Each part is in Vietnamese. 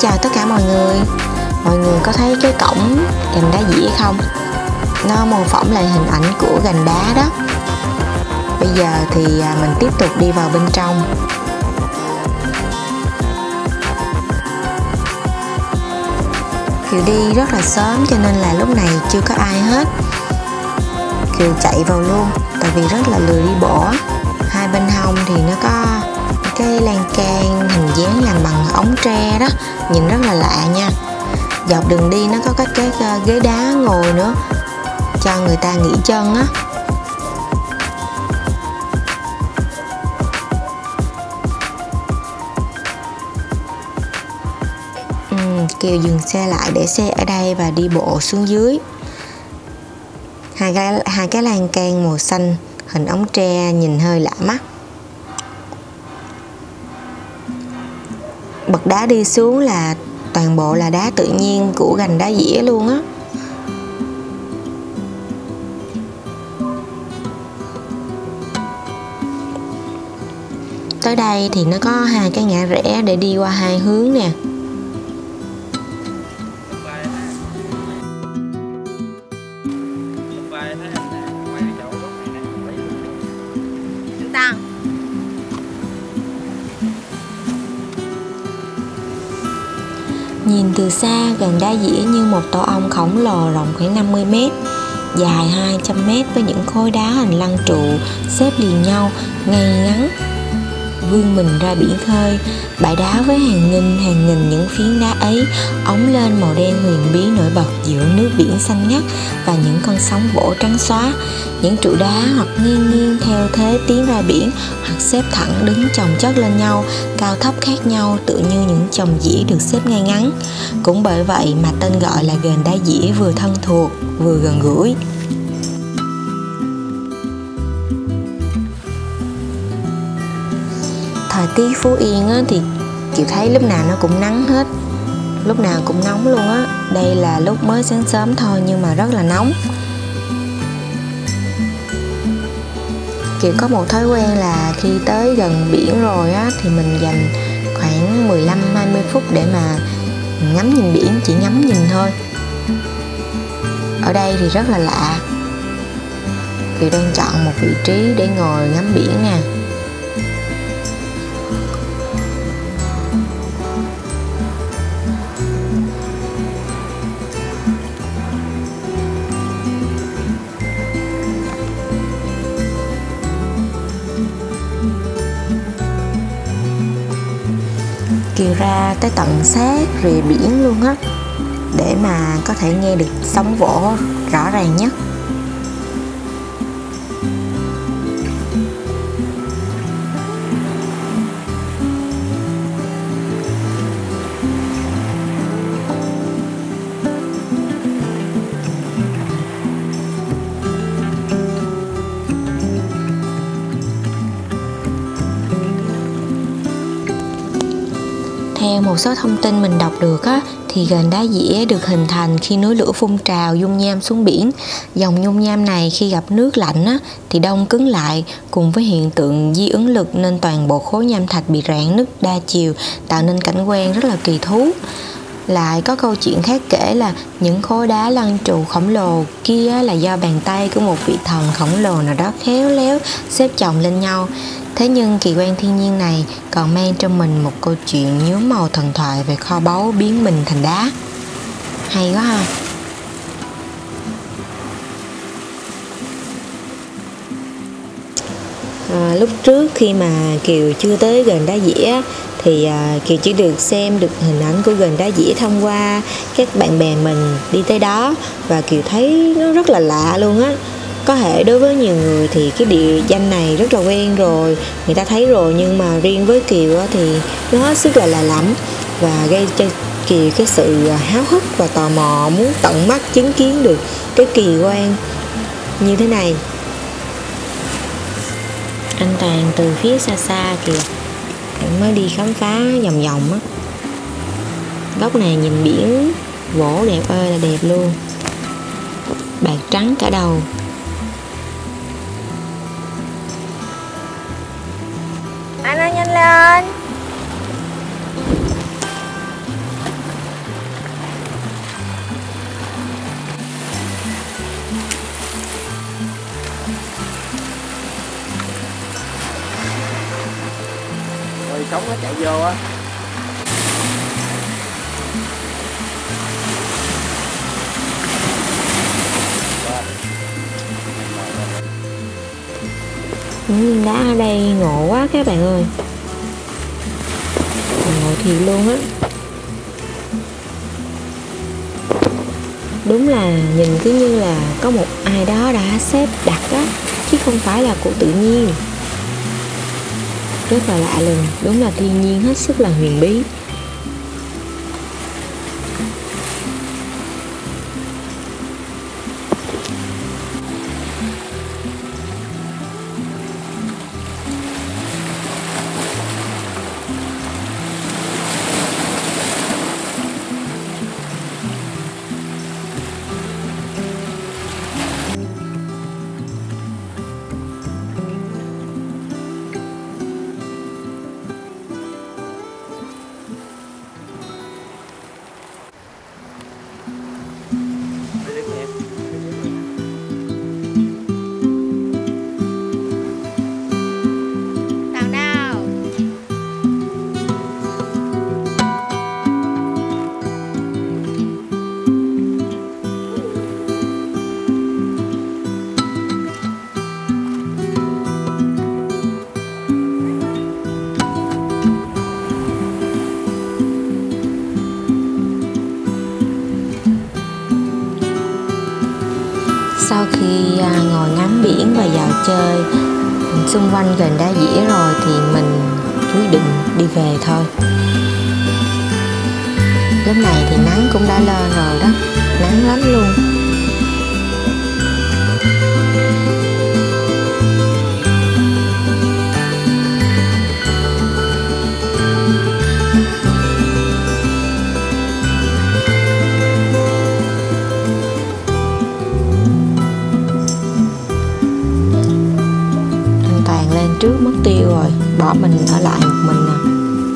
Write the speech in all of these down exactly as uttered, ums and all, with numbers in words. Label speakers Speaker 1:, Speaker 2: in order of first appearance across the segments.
Speaker 1: chào tất cả mọi người. Mọi người có thấy cái cổng gành đá dĩa không? Nó mô phỏng lại hình ảnh của gành đá đó. Bây giờ thì mình tiếp tục đi vào bên trong. Kiều đi rất là sớm cho nên là lúc này chưa có ai hết. Kiều chạy vào luôn, tại vì rất là lười đi bộ. Hai bên hông thì nó có cái lan can hình dáng làm bằng ống tre đó, nhìn rất là lạ nha. Dọc đường đi nó có các cái ghế đá ngồi nữa cho người ta nghỉ chân á. ừ, Kiều dừng xe lại để xe ở đây và đi bộ xuống dưới. Hai cái, hai cái lan can màu xanh hình ống tre nhìn hơi lạ mắt. Bậc đá đi xuống là toàn bộ là đá tự nhiên của gành đá dĩa luôn á. Tới đây thì nó có hai cái ngã rẽ để đi qua hai hướng nè. Nhìn từ xa, gành đá dĩa như một tổ ong khổng lồ rộng khoảng năm mươi mét, dài hai trăm mét với những khối đá hình lăng trụ xếp liền nhau, ngay ngắn, vươn mình ra biển khơi. Bãi đá với hàng nghìn hàng nghìn những phiến đá ấy óng lên màu đen huyền bí nổi bật giữa nước biển xanh ngắt và những con sóng vỗ trắng xóa. Những trụ đá hoặc nghiêng nghiêng theo thế tiến ra biển, hoặc xếp thẳng đứng chồng chất lên nhau, cao thấp khác nhau, tựa như những chồng dĩa được xếp ngay ngắn. Cũng bởi vậy mà tên gọi là gành đá dĩa vừa thân thuộc vừa gần gũi. Thời tiết Phú Yên á, thì Kiều thấy lúc nào nó cũng nắng hết, lúc nào cũng nóng luôn á. Đây là lúc mới sáng sớm thôi nhưng mà rất là nóng. Kiều có một thói quen là khi tới gần biển rồi á thì mình dành khoảng mười lăm hai mươi phút để mà ngắm nhìn biển, chỉ ngắm nhìn thôi. Ở đây thì rất là lạ. Kiều đang chọn một vị trí để ngồi ngắm biển nè. Kiều ra tới tận sát rìa biển luôn á, để mà có thể nghe được sóng vỗ rõ ràng nhất. Theo một số thông tin mình đọc được á, thì gành đá dĩa được hình thành khi núi lửa phun trào dung nham xuống biển. Dòng dung nham này khi gặp nước lạnh á, thì đông cứng lại, cùng với hiện tượng di ứng lực nên toàn bộ khối nham thạch bị rạn nứt đa chiều, tạo nên cảnh quan rất là kỳ thú. Lại có câu chuyện khác kể là những khối đá lăng trụ khổng lồ kia là do bàn tay của một vị thần khổng lồ nào đó khéo léo xếp chồng lên nhau. Thế nhưng kỳ quan thiên nhiên này còn mang trong mình một câu chuyện nhuốm màu thần thoại về kho báu biến mình thành đá. Hay quá ha. À, lúc trước khi mà Kiều chưa tới gành đá dĩa thì à, Kiều chỉ được xem được hình ảnh của gành đá dĩa thông qua các bạn bè mình đi tới đó, và Kiều thấy nó rất là lạ luôn á. Có thể đối với nhiều người thì cái địa danh này rất là quen rồi, người ta thấy rồi, nhưng mà riêng với Kiều thì nó hết sức là lạ lẫm và gây cho Kiều cái sự háo hức và tò mò muốn tận mắt chứng kiến được cái kỳ quan như thế này. Anh Toàn từ phía xa xa kìa, anh mới đi khám phá vòng vòng á. Góc này nhìn biển vỗ đẹp ơi là đẹp luôn, bạc trắng cả đầu.
Speaker 2: Anh ơi nhanh lên. người sống nó chạy vô á.
Speaker 1: Những viên đá ở đây ngộ quá các bạn ơi, ngộ thiệt luôn á. Đúng là nhìn cứ như là có một ai đó đã xếp đặt á, chứ không phải là của tự nhiên. Rất là lạ lùng, đúng là thiên nhiên hết sức là huyền bí. Sau khi à, ngồi ngắm biển và dạo chơi xung quanh gần đá dĩa rồi thì mình quyết định đi về thôi. Lúc này thì nắng cũng đã lên rồi đó, nắng lắm luôn. Trước mất tiêu rồi, bỏ mình ở lại một mình nè.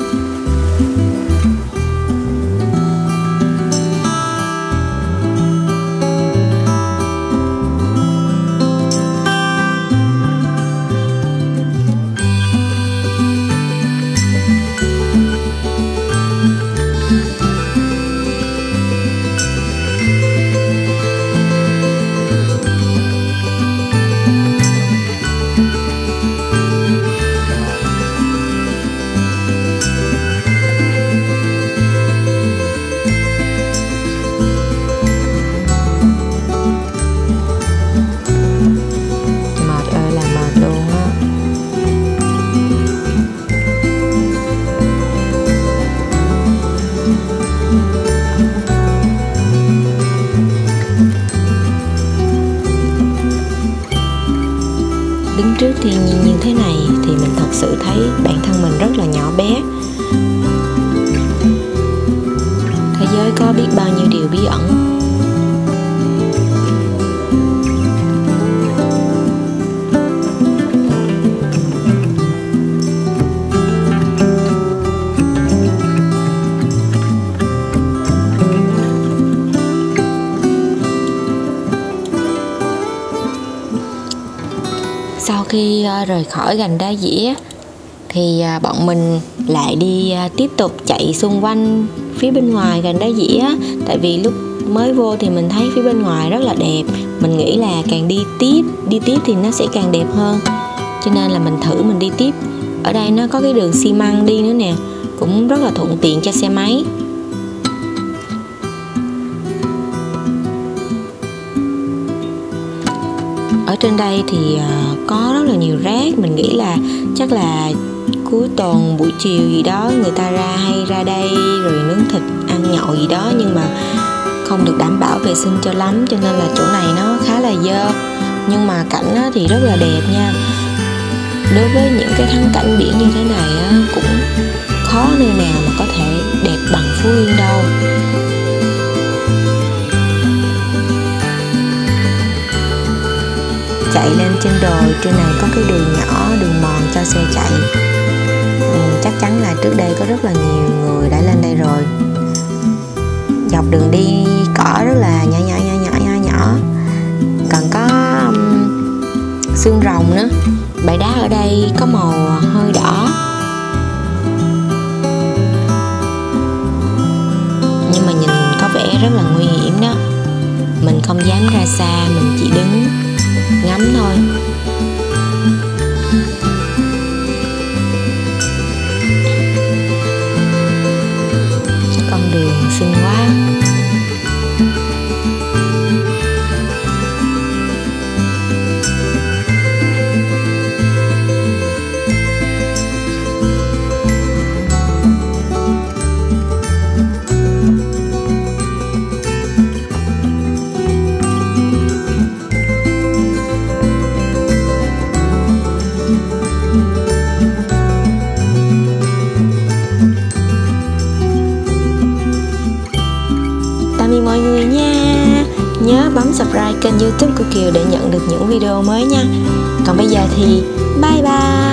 Speaker 1: Đứng trước thiên nhiên như thế này thì mình thật sự thấy bản thân mình rất là nhỏ bé. Thế giới có biết bao nhiêu điều bí ẩn. Sau khi rời khỏi gành đá dĩa thì bọn mình lại đi tiếp tục chạy xung quanh phía bên ngoài gành đá dĩa. Tại vì lúc mới vô thì mình thấy phía bên ngoài rất là đẹp, mình nghĩ là càng đi tiếp đi tiếp thì nó sẽ càng đẹp hơn, cho nên là mình thử mình đi tiếp. Ở đây nó có cái đường xi măng đi nữa nè, cũng rất là thuận tiện cho xe máy. Ở trên đây thì có rất là nhiều rác, mình nghĩ là chắc là cuối tuần buổi chiều gì đó người ta ra hay ra đây rồi nướng thịt ăn nhậu gì đó, nhưng mà không được đảm bảo vệ sinh cho lắm, cho nên là chỗ này nó khá là dơ. Nhưng mà cảnh thì rất là đẹp nha. Đối với những cái thắng cảnh biển như thế này cũng khó nơi nào mà có thể đẹp bằng Phú Yên đâu. Chạy lên trên đồi, trên này có cái đường nhỏ, đường mòn cho xe chạy. ừ, Chắc chắn là trước đây có rất là nhiều người đã lên đây rồi. Dọc đường đi cỏ rất là nhỏ nhỏ nhỏ nhỏ nhỏ nhỏ. Còn có um, xương rồng nữa. Bãi đá ở đây có màu hơi đỏ. vẻ rất là nguy hiểm đó. Mình không dám ra xa, mình chỉ đứng ngắm thôi. Con đường xinh quá. Tạm biệt mọi người nha. Nhớ bấm subscribe kênh YouTube của Kiều để nhận được những video mới nha. Còn bây giờ thì bye bye.